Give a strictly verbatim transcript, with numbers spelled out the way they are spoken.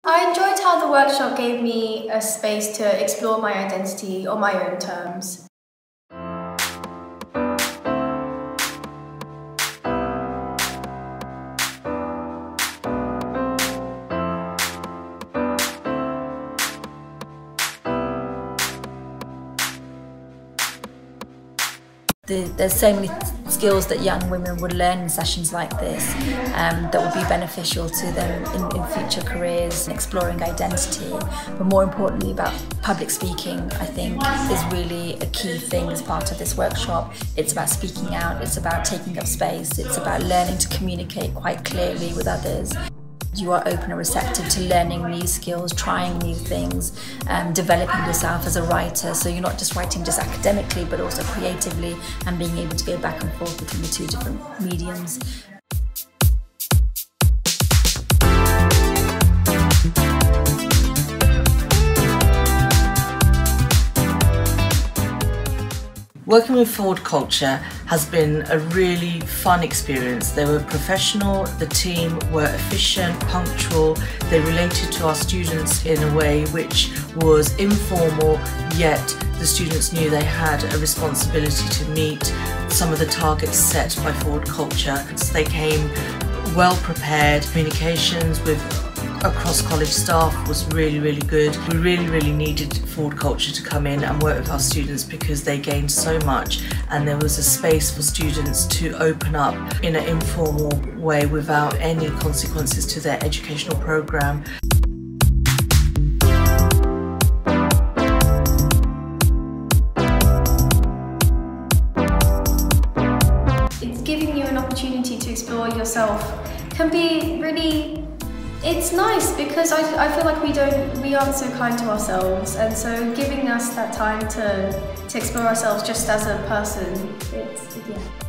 I enjoyed how the workshop gave me a space to explore my identity on my own terms. The, there's so many skills that young women would learn in sessions like this um, that would be beneficial to them in, in future careers, exploring identity, but more importantly about public speaking, I think is really a key thing as part of this workshop. It's about speaking out, it's about taking up space, it's about learning to communicate quite clearly with others. You are open and receptive to learning new skills, trying new things, um, developing yourself as a writer. So you're not just writing just academically, but also creatively, and being able to go back and forth between the two different mediums. Working with ForwardCulture has been a really fun experience. They were professional, the team were efficient, punctual, they related to our students in a way which was informal, yet the students knew they had a responsibility to meet some of the targets set by ForwardCulture. So they came well prepared. Communications with across college staff was really, really good. We really, really needed ForwardCulture to come in and work with our students because they gained so much, and there was a space for students to open up in an informal way without any consequences to their educational programme. It's giving you an opportunity to explore yourself can be really It's nice because I, I feel like we don't we aren't so kind to ourselves, and so giving us that time to to explore ourselves just as a person, it's yeah.